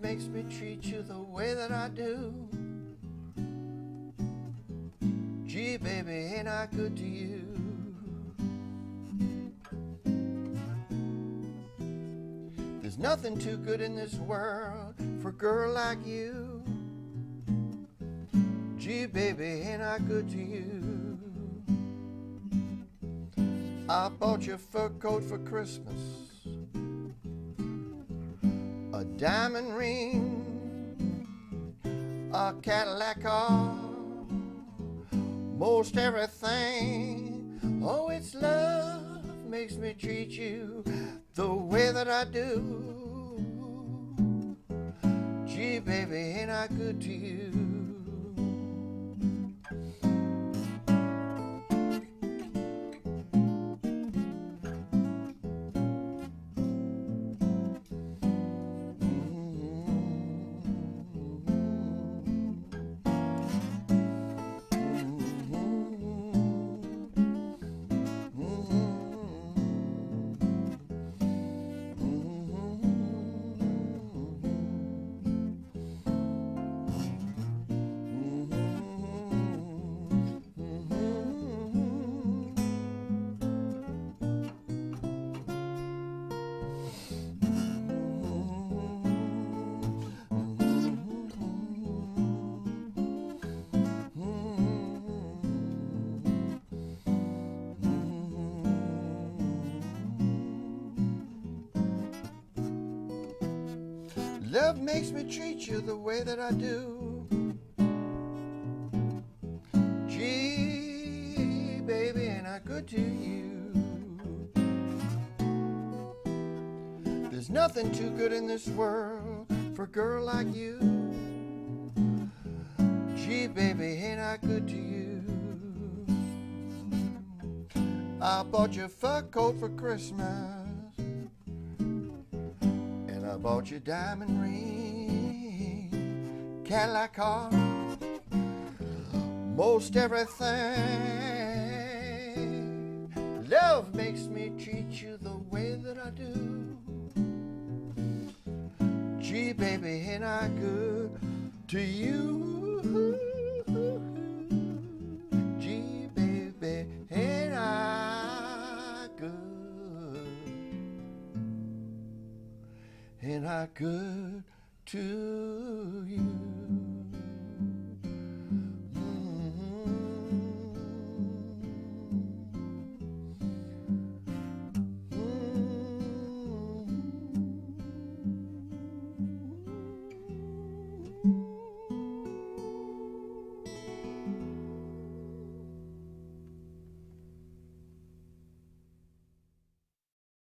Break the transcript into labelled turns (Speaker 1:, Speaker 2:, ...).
Speaker 1: makes me treat you the way that I do. Gee, baby, ain't I good to you? There's nothing too good in this world for a girl like you. Gee, baby, ain't I good to you? I bought you a fur coat for Christmas, a diamond ring, a Cadillac car, most everything. Oh, it's love makes me treat you the way that I do. Gee, baby, ain't I good to you? Love makes me treat you the way that I do. Gee, baby, ain't I good to you? There's nothing too good in this world for a girl like you. Gee, baby, ain't I good to you? I bought you a fur coat for Christmas, I bought you a diamond ring, Cadillac car, most everything. Love makes me treat you the way that I do. Gee, baby, ain't I good to you? Gee, baby, ain't I good? Ain't I good to you?